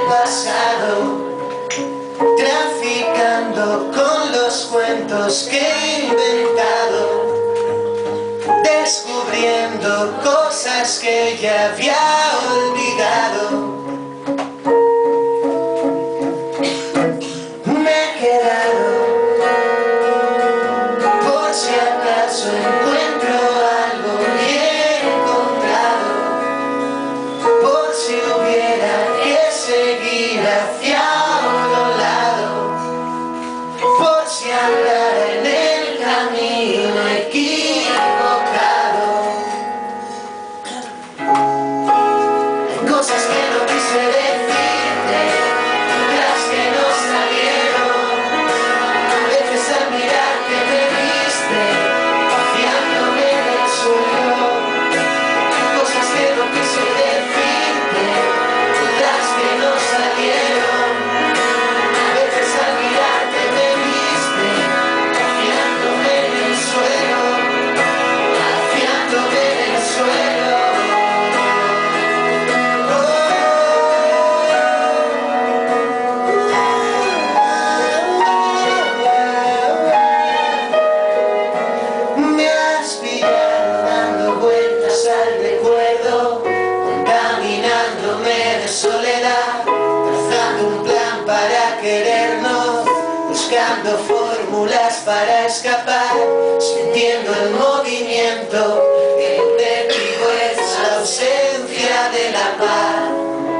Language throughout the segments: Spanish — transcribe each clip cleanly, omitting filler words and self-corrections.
pasado, traficando con los cuentos que he inventado, descubriendo cosas que ya había olvidado. Me he quedado por si acaso encuentro algo y he encontrado, por si hubiera que seguir hacia otro lado, por si andara en el camino equivocado. Hay cosas que no quise decirte, otras que no salieron. A veces al mirarte me viste vaciándome en el suelo. Hay cosas que no quise decirte, otras que no salieron. A veces al mirarte me viste vaciándome en el suelo, vaciándome en el suelo. Me has pillado dando vueltas al recuerdo, contaminándome de soledad, trazando un plan para querernos, buscando fórmulas para escapar, sintiendo el movimiento, el objetivo es la ausencia de la paz.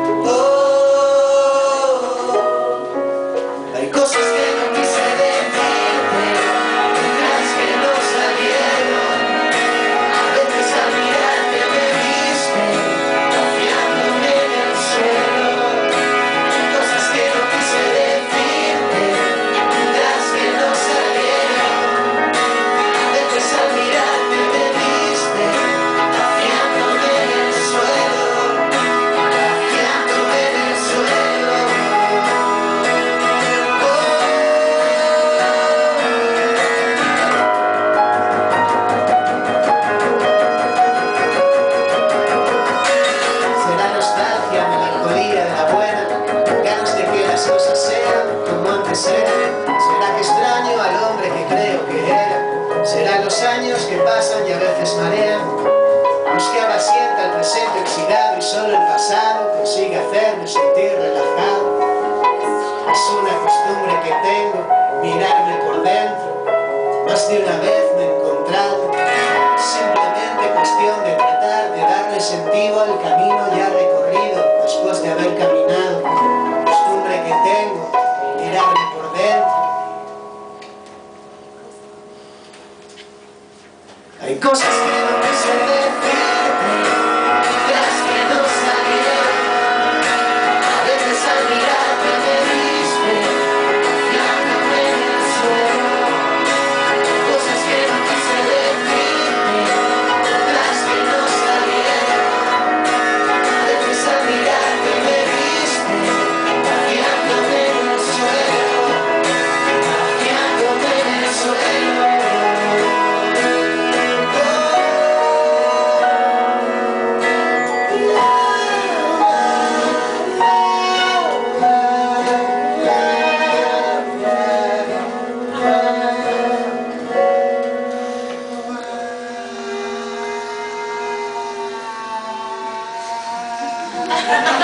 Hay cosas que no quise decirte, otras que no salieron. A veces al mirarte me viste vaciándome en el suelo. Hay cosas que no quise decirte, otras que no salieron. A veces al mirarte me viste vaciándome en el suelo, vaciándome en el suelo. Será nostalgia, melancolía de la buena, ganas de que las cosas sean como antes eran. Será que extraño al hombre que creo que era. Serán los años que pasan y a veces marean. Los que ahora sienta el presente oxidado y solo el pasado consigue hacerme sentir relajado. Es una costumbre que tengo, mirarme por dentro. Más de una vez me he encontrado. Simplemente cuestión de tratar de darle sentido al camino ya recorrido después de haber caminado. Costumbre que tengo, mirarme por dentro. Hay cosas que no quise decirte, otras que no salieron. A veces al mirarte me viste vaciándome en el suelo. Hay cosas que no quise decirte, otras que no salieron. A veces al mirarte me viste vaciándome en el suelo, vaciándome en el suelo. Ha ha ha!